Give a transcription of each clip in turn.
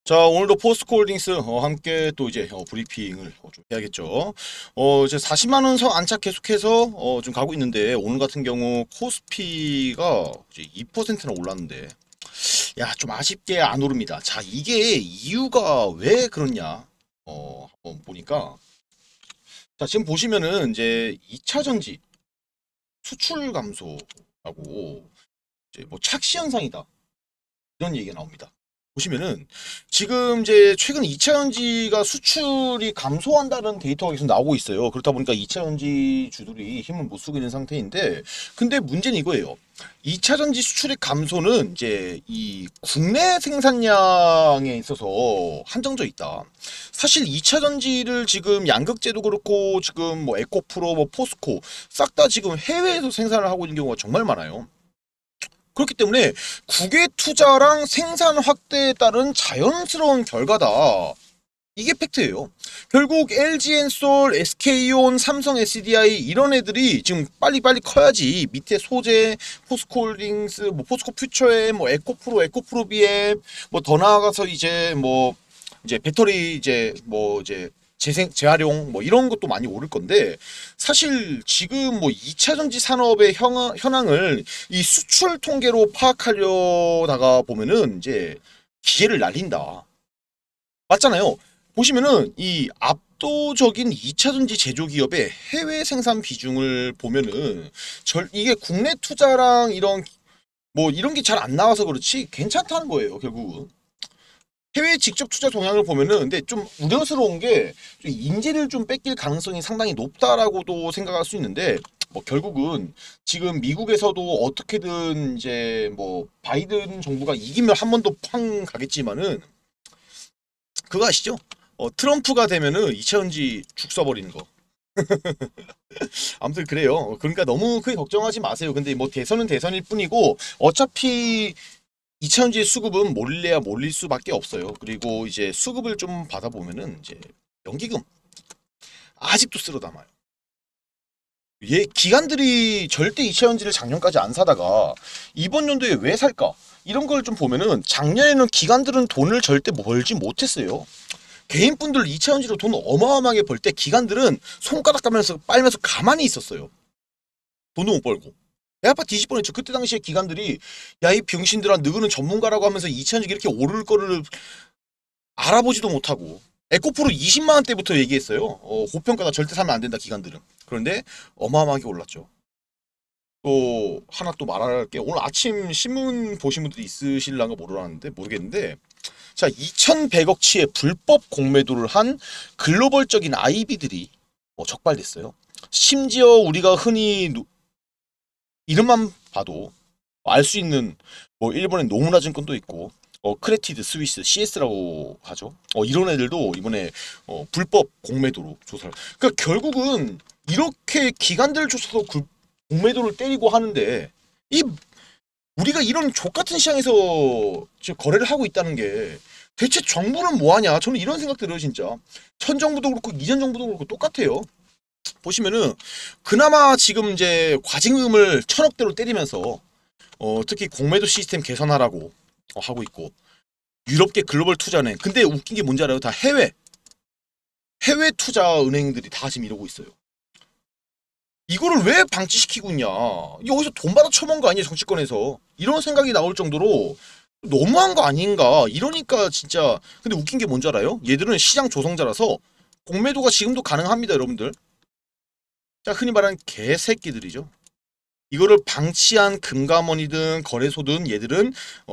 자, 오늘도 포스코홀딩스 함께 또 이제 브리핑을 좀 해야겠죠. 이제 40만 원 선 안착 계속해서 좀 가고 있는데 오늘 같은 경우 코스피가 이제 2%나 올랐는데 야, 좀 아쉽게 안 오릅니다. 자, 이게 이유가 왜 그렇냐? 한번 보니까 자, 지금 보시면은 이제 2차 전지 수출 감소하고 이제 뭐 착시 현상이다. 이런 얘기가 나옵니다. 보시면은 지금 이제 최근 2차 전지가 수출이 감소한다는 데이터가 계속 나오고 있어요. 그렇다 보니까 2차 전지 주들이 힘을 못 쓰고 있는 상태인데, 근데 문제는 이거예요. 2차 전지 수출의 감소는 이제 이 국내 생산량에 있어서 한정져 있다. 사실 2차 전지를 지금 양극재도 그렇고 지금 뭐 에코프로, 뭐 포스코 싹 다 지금 해외에서 생산을 하고 있는 경우가 정말 많아요. 그렇기 때문에 국외 투자랑 생산 확대에 따른 자연스러운 결과다. 이게 팩트예요. 결국 LG엔솔, SK온, 삼성 SDI 이런 애들이 지금 빨리빨리 커야지 밑에 소재, 포스코홀딩스, 뭐 포스코퓨처에 뭐 에코프로, 에코프로비에 뭐 더 나아가서 이제 뭐 이제 배터리 이제 재활용 뭐 이런 것도 많이 오를 건데 사실 지금 뭐 2차 전지 산업의 현황을 이 수출 통계로 파악하려다가 보면은 이제 기회를 날린다. 맞잖아요. 보시면은 이 압도적인 2차 전지 제조 기업의 해외 생산 비중을 보면은 이게 국내 투자랑 이런 뭐 이런 게 잘 안 나와서 그렇지 괜찮다는 거예요, 결국은. 해외 직접 투자 동향을 보면은 근데 좀 우려스러운 게 인재를 좀 뺏길 가능성이 상당히 높다라고도 생각할 수 있는데 뭐 결국은 지금 미국에서도 어떻게든 이제 뭐 바이든 정부가 이기면 한 번 더 팡 가겠지만은 그거 아시죠? 트럼프가 되면은 2차전지 죽 써버리는 거. 아무튼 그래요. 그러니까 너무 크게 걱정하지 마세요. 근데 뭐 대선은 대선일 뿐이고 어차피 2차전지 수급은 몰려야 몰릴 수밖에 없어요. 그리고 이제 수급을 좀 받아보면은 이제 연기금 아직도 쓸어 담아요. 기관들이 절대 2차전지를 작년까지 안 사다가 이번 연도에 왜 살까? 이런 걸 좀 보면은 작년에는 기관들은 돈을 절대 벌지 못했어요. 개인분들 2차전지로 돈 어마어마하게 벌 때 기관들은 손가락 까면서 빨면서 가만히 있었어요. 돈도 못 벌고. 배 아파 뒤집 뻔했죠. 그때 당시에 기관들이 야 이 병신들아 너는 전문가라고 하면서 2차전지 이렇게 오를 거를 알아보지도 못하고 에코프로 20만 원대부터 얘기했어요. 고평가다 절대 사면 안 된다 기관들은. 그런데 어마어마하게 올랐죠. 또 하나 또 말할 게 오늘 아침 신문 보신 분들이 있으실랑가 모르겠는데 자 2,100억치의 불법 공매도를 한 글로벌적인 IB들이 적발됐어요. 심지어 우리가 흔히 이름만 봐도 알 수 있는 뭐 일본의 노무라 증권도 있고 크레티드 스위스 CS라고 하죠. 이런 애들도 이번에 불법 공매도로 조사를. 그러니까 결국은 이렇게 기관들 조사도 공매도를 때리고 하는데 이 우리가 이런 족같은 시장에서 지금 거래를 하고 있다는 게 대체 정부는 뭐 하냐? 저는 이런 생각 들어요, 진짜. 현 정부도 그렇고 이전 정부도 그렇고 똑같아요. 보시면은 그나마 지금 이제 과징금을 천억대로 때리면서 특히 공매도 시스템 개선하라고 하고 있고 유럽계 글로벌 투자은행. 근데 웃긴 게 뭔지 알아요? 다 해외 투자 은행들이 다 지금 이러고 있어요. 이거를 왜 방치시키고 있냐? 여기서 돈 받아 처먹은 거 아니에요, 정치권에서. 이런 생각이 나올 정도로 너무한 거 아닌가? 이러니까 진짜. 근데 웃긴 게 뭔지 알아요? 얘들은 시장 조성자라서 공매도가 지금도 가능합니다, 여러분들. 자, 흔히 말하는 개새끼들이죠. 이거를 방치한 금감원이든 거래소든 얘들은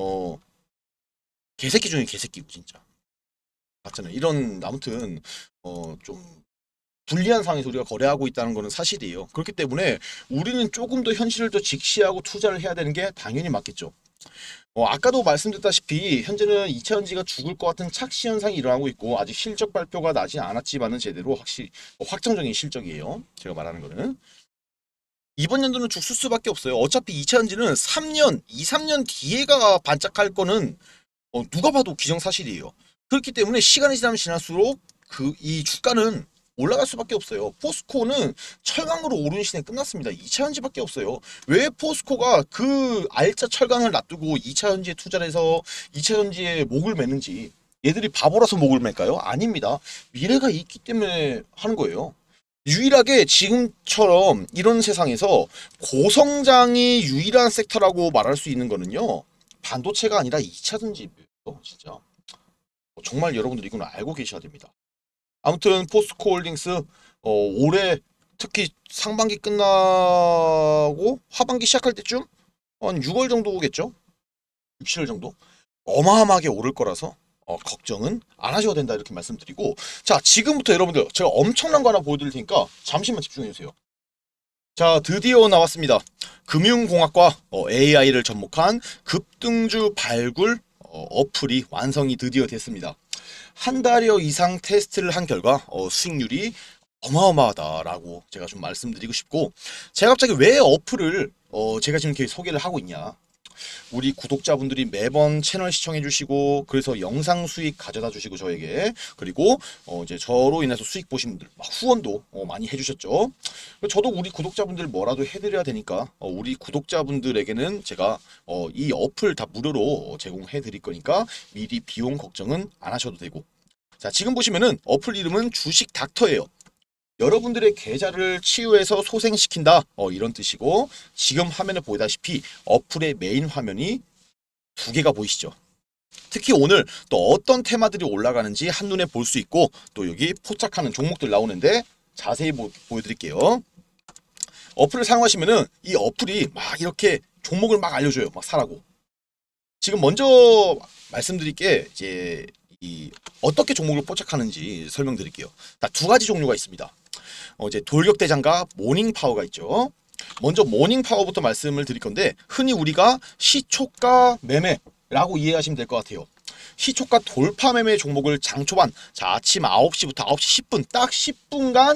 개새끼 중에 개새끼고 진짜. 맞잖아요. 이런 아무튼 좀 불리한 상황에서 우리가 거래하고 있다는 것은 사실이에요. 그렇기 때문에 우리는 조금 더 현실을 더 직시하고 투자를 해야 되는 게 당연히 맞겠죠. 아까도 말씀드렸다시피 현재는 2차전지가 죽을 것 같은 착시 현상이 일어나고 있고 아직 실적 발표가 나지 않았지만은 제대로 확실히 확정적인 실적이에요. 제가 말하는 거는. 이번 연도는 죽을 수밖에 없어요. 어차피 2차전지는 3년, 2, 3년 뒤에가 반짝할 거는 누가 봐도 기정사실이에요. 그렇기 때문에 시간이 지나면 지날수록 이 주가는 올라갈 수밖에 없어요. 포스코는 철강으로 오르는 시대는 끝났습니다. 2차전지밖에 없어요. 왜 포스코가 그 알짜 철강을 놔두고 2차전지에 투자를 해서 2차전지에 목을 매는지 얘들이 바보라서 목을 맬까요? 아닙니다. 미래가 있기 때문에 하는 거예요. 유일하게 지금처럼 이런 세상에서 고성장이 유일한 섹터라고 말할 수 있는 거는요. 반도체가 아니라 2차 전지예요. 진짜. 정말 여러분들 이건 알고 계셔야 됩니다. 아무튼 포스코 홀딩스 올해 특히 상반기 끝나고 하반기 시작할 때쯤 한 6월 정도겠죠? 6, 7월 정도? 어마어마하게 오를 거라서 걱정은 안 하셔도 된다 이렇게 말씀드리고, 자 지금부터 여러분들 제가 엄청난 거 하나 보여드릴 테니까 잠시만 집중해주세요. 자 드디어 나왔습니다. 금융공학과 AI를 접목한 급등주 발굴 어플이 완성이 드디어 됐습니다. 한 달여 이상 테스트를 한 결과 수익률이 어마어마하다라고 제가 좀 말씀드리고 싶고, 제가 갑자기 왜 어플을 제가 지금 이렇게 소개를 하고 있냐, 우리 구독자분들이 매번 채널 시청해 주시고 그래서 영상 수익 가져다 주시고 저에게, 그리고 이제 저로 인해서 수익 보신 분들 막 후원도 많이 해주셨죠. 저도 우리 구독자분들 뭐라도 해드려야 되니까 우리 구독자분들에게는 제가 이 어플 다 무료로 제공해 드릴 거니까 미리 비용 걱정은 안 하셔도 되고, 자 지금 보시면은 어플 이름은 주식 닥터예요. 여러분들의 계좌를 치유해서 소생시킨다 이런 뜻이고, 지금 화면에 보다시피 어플의 메인 화면이 두 개가 보이시죠. 특히 오늘 또 어떤 테마들이 올라가는지 한눈에 볼 수 있고, 또 여기 포착하는 종목들 나오는데 자세히 보여드릴게요. 어플을 사용하시면은 이 어플이 막 이렇게 종목을 막 알려줘요. 막 사라고. 지금 먼저 말씀드릴 게 이제 어떻게 종목을 포착하는지 설명드릴게요. 두 가지 종류가 있습니다. 이제 돌격대장과 모닝파워가 있죠. 먼저 모닝파워부터 말씀을 드릴 건데, 흔히 우리가 시초가 매매라고 이해하시면 될 것 같아요. 시초가 돌파 매매 종목을 장초반, 자 아침 9시부터 9시 10분 딱 10분간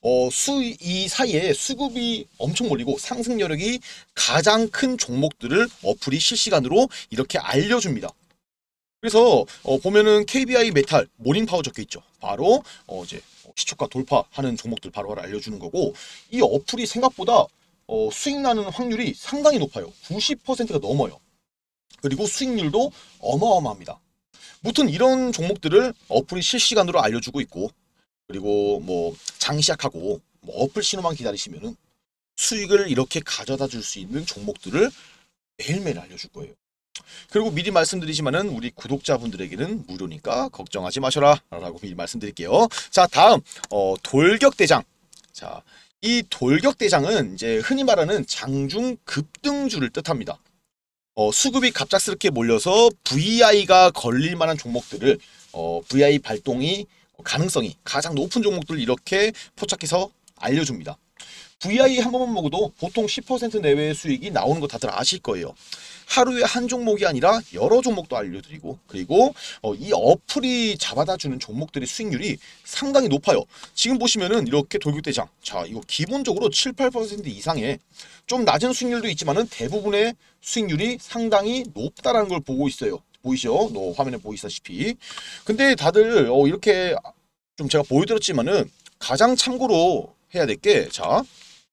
이 사이에 수급이 엄청 몰리고 상승 여력이 가장 큰 종목들을 어플이 실시간으로 이렇게 알려줍니다. 그래서 보면은 KBI 메탈 모닝파워 적혀 있죠. 바로 이제 시초가 돌파하는 종목들 바로 알려주는 거고, 이 어플이 생각보다 수익 나는 확률이 상당히 높아요. 90%가 넘어요. 그리고 수익률도 어마어마합니다. 무튼 이런 종목들을 어플이 실시간으로 알려주고 있고, 그리고 뭐 장 시작하고 뭐 어플 신호만 기다리시면은 수익을 이렇게 가져다 줄 수 있는 종목들을 매일매일 알려줄 거예요. 그리고 미리 말씀드리지만은 우리 구독자분들에게는 무료니까 걱정하지 마셔라 라고 미리 말씀드릴게요. 자 다음 돌격대장. 자 이 돌격대장은 이제 흔히 말하는 장중 급등주를 뜻합니다. 수급이 갑작스럽게 몰려서 VI가 걸릴 만한 종목들을 VI 발동이 가능성이 가장 높은 종목들을 이렇게 포착해서 알려줍니다. VI 한 번만 먹어도 보통 10% 내외의 수익이 나오는 거 다들 아실 거예요. 하루에 한 종목이 아니라 여러 종목도 알려드리고, 그리고 이 어플이 잡아다주는 종목들의 수익률이 상당히 높아요. 지금 보시면은 이렇게 돌격대장, 자 이거 기본적으로 7, 8% 이상의 좀 낮은 수익률도 있지만은 대부분의 수익률이 상당히 높다라는 걸 보고 있어요. 보이시죠? 화면에 보이시다시피. 근데 다들 이렇게 좀 제가 보여드렸지만은 가장 참고로 해야 될 게, 자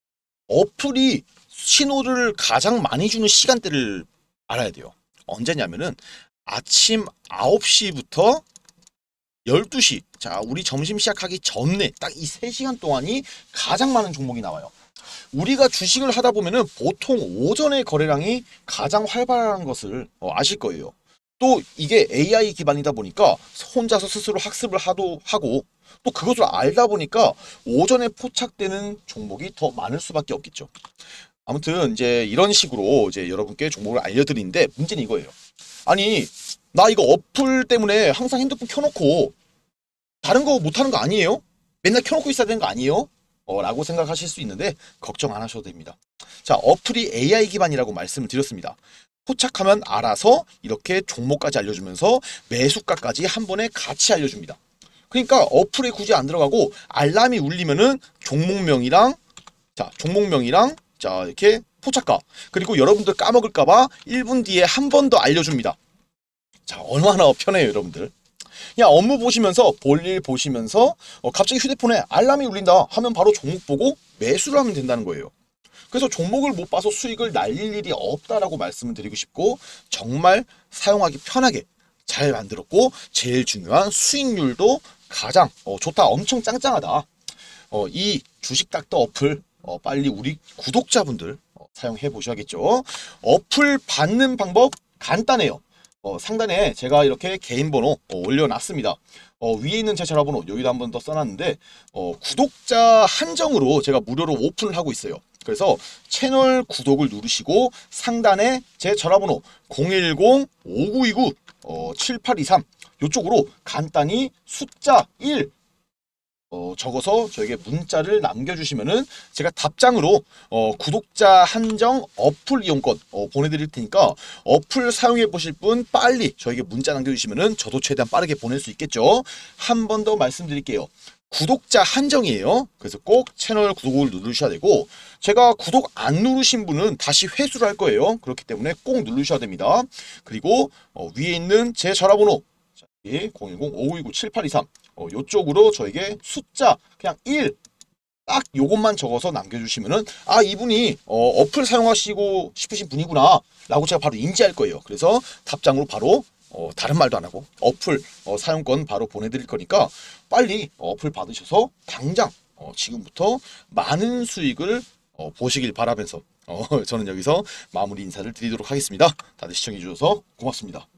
어플이 신호를 가장 많이 주는 시간대를 알아야 돼요. 언제냐면은 아침 9시부터 12시, 자 우리 점심 시작하기 전에 딱 이 3시간 동안이 가장 많은 종목이 나와요. 우리가 주식을 하다 보면은 보통 오전에 거래량이 가장 활발한 것을 아실 거예요. 또 이게 AI 기반이다 보니까 혼자서 스스로 학습을 하고 또 그것을 알다 보니까 오전에 포착되는 종목이 더 많을 수밖에 없겠죠. 아무튼 이제 이런 식으로 이제 여러분께 종목을 알려드리는데, 문제는 이거예요. 아니 나 이거 어플 때문에 항상 핸드폰 켜놓고 다른 거 못하는 거 아니에요? 맨날 켜놓고 있어야 되는 거 아니에요? 라고 생각하실 수 있는데 걱정 안 하셔도 됩니다. 자 어플이 AI 기반이라고 말씀을 드렸습니다. 포착하면 알아서 이렇게 종목까지 알려주면서 매수가까지 한 번에 같이 알려줍니다. 그러니까 어플에 굳이 안 들어가고 알람이 울리면은 종목명이랑 자 이렇게 포착가, 그리고 여러분들 까먹을까봐 1분 뒤에 한 번 더 알려줍니다. 자 얼마나 편해요 여러분들. 그냥 업무 보시면서 볼일 보시면서 갑자기 휴대폰에 알람이 울린다 하면 바로 종목 보고 매수를 하면 된다는 거예요. 그래서 종목을 못 봐서 수익을 날릴 일이 없다라고 말씀을 드리고 싶고, 정말 사용하기 편하게 잘 만들었고 제일 중요한 수익률도 가장 좋다. 엄청 짱짱하다. 이 주식 닥터 어플 빨리 우리 구독자분들 사용해 보셔야겠죠. 어플 받는 방법 간단해요. 상단에 제가 이렇게 개인 번호 올려놨습니다. 위에 있는 제 전화번호 여기도 한 번 더 써놨는데 구독자 한정으로 제가 무료로 오픈을 하고 있어요. 그래서 채널 구독을 누르시고 상단에 제 전화번호 010-5929-7823 이쪽으로 간단히 숫자 1 적어서 저에게 문자를 남겨주시면은 제가 답장으로 구독자 한정 어플 이용권 보내드릴 테니까 어플 사용해 보실 분 빨리 저에게 문자 남겨주시면은 저도 최대한 빠르게 보낼 수 있겠죠. 한 번 더 말씀드릴게요. 구독자 한정이에요. 그래서 꼭 채널 구독을 누르셔야 되고 제가 구독 안 누르신 분은 다시 회수를 할 거예요. 그렇기 때문에 꼭 누르셔야 됩니다. 그리고 위에 있는 제 전화번호 010-5929-7823 요쪽으로 저에게 숫자 그냥 1 딱 요것만 적어서 남겨주시면은 아 이분이 어플 사용하시고 싶으신 분이구나 라고 제가 바로 인지할 거예요. 그래서 답장으로 바로 다른 말도 안 하고 어플 사용권 바로 보내드릴 거니까 빨리 어플 받으셔서 당장 지금부터 많은 수익을 보시길 바라면서 저는 여기서 마무리 인사를 드리도록 하겠습니다. 다들 시청해 주셔서 고맙습니다.